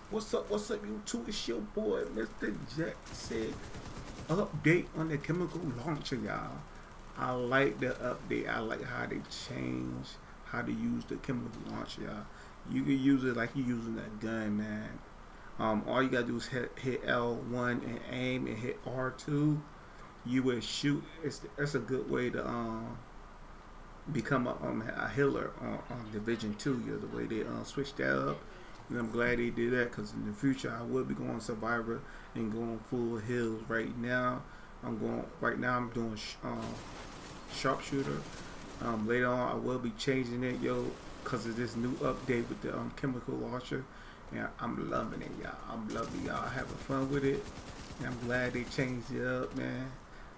What's up, YouTube? It's your boy, Mr. Jack said. Update on the chemical launcher, y'all. I like the update. I like how they change how to use the chemical launcher, y'all. You can use it like you using that gun, man. All you gotta do is hit L1 and aim and hit R2. You will shoot. That's a good way to become a healer on Division 2. You know, the way they switched that up. And I'm glad they did that because in the future I will be going Survivor and going full heals. Right now I'm doing sharpshooter. Later on I will be changing it, yo, because of this new update with the chemical launcher. And I'm loving it, y'all. I'm loving y'all having fun with it. And I'm glad they changed it up, man.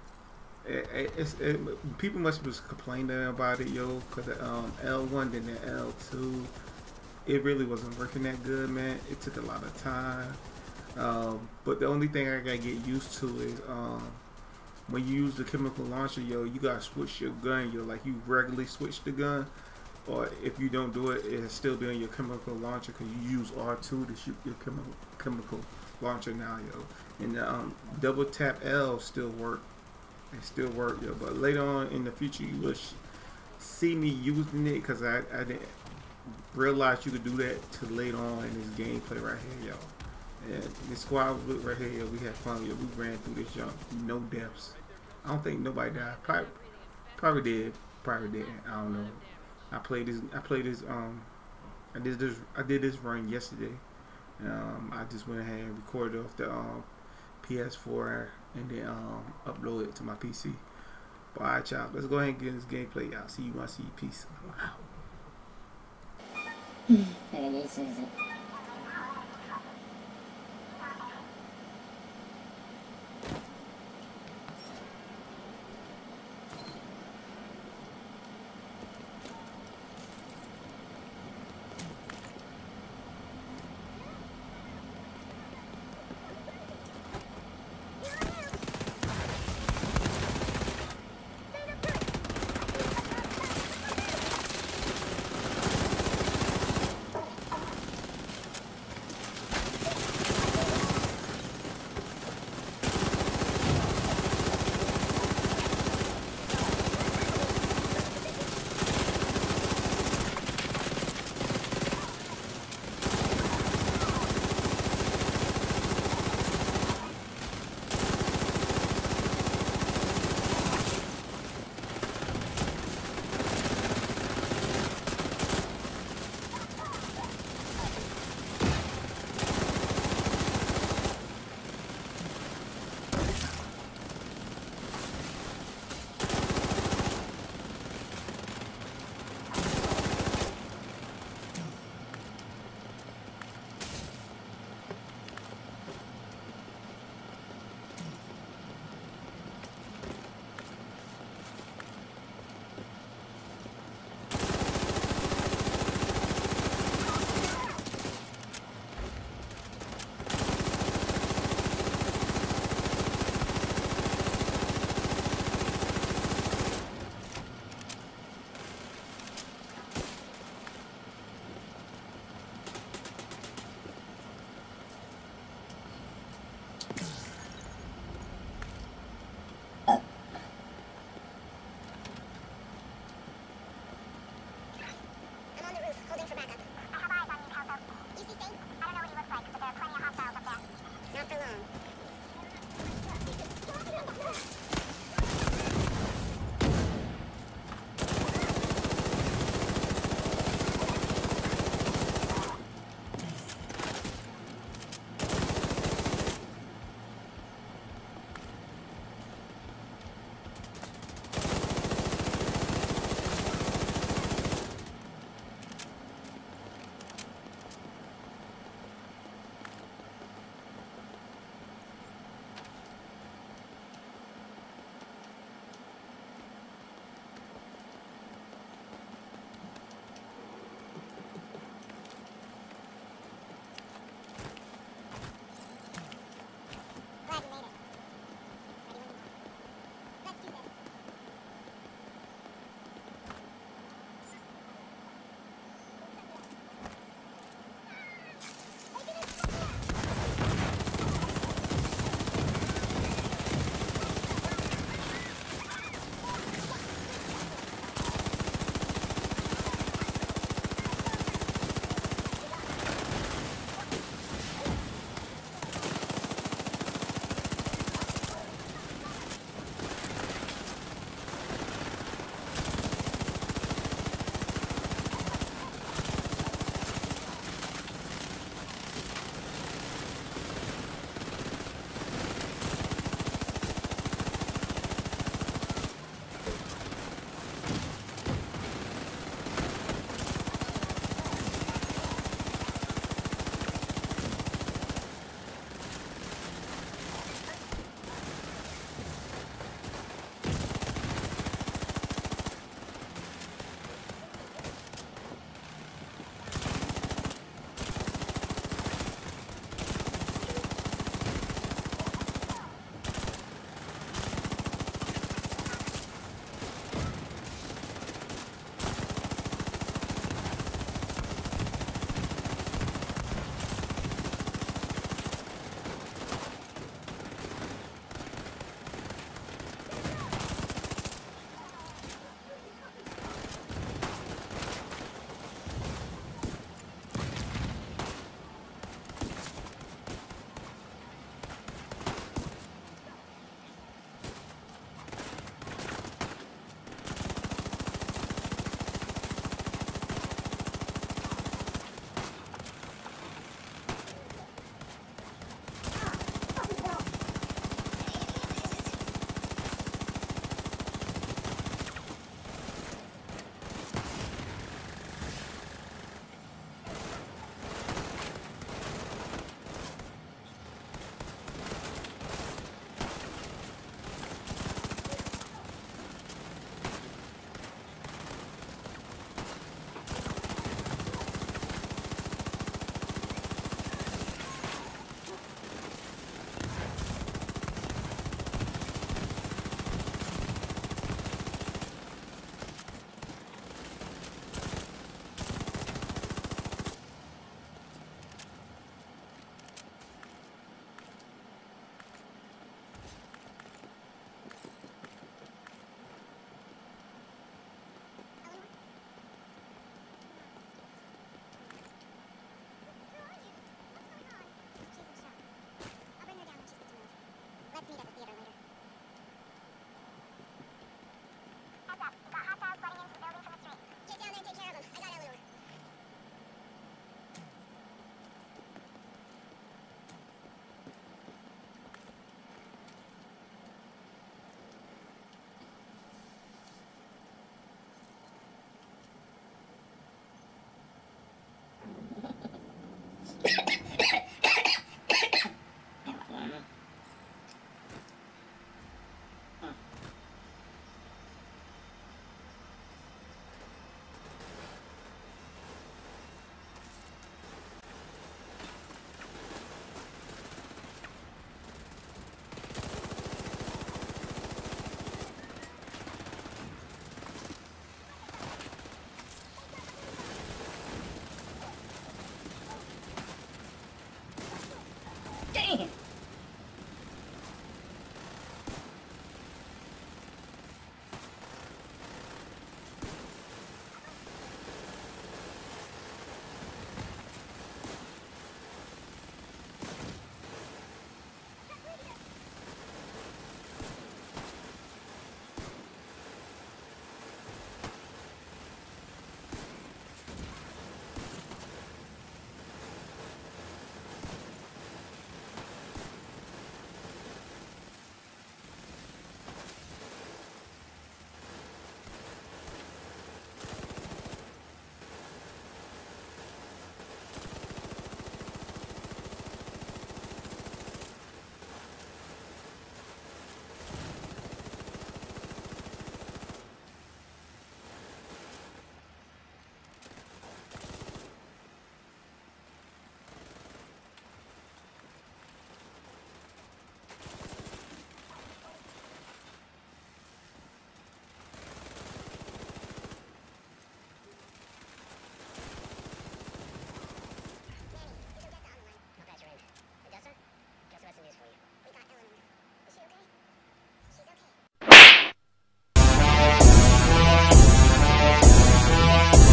People must be complaining about it, yo, because L1 then the L2, it really wasn't working that good, man. It took a lot of time. But the only thing I gotta get used to is when you use the chemical launcher, yo, you gotta switch your gun, yo, like you regularly switch the gun. Or if you don't do it, it'll still be on your chemical launcher because you use R2 to shoot your chemical launcher now, yo. And the double tap L still work. It still work, yo. But later on in the future, you will see me using it because I didn't realize you could do that till later on in this gameplay right here, yo. And this squad right here, yo, we had fun, yo. We ran through this jump, no deaths. I don't think nobody died. Probably did. Probably didn't. I don't know. I played this. I did this run yesterday. I just went ahead and recorded off the PS4 and then upload it to my PC. But alright, y'all. Let's go ahead and get this gameplay, y'all. See you when I see you. Peace. Wow.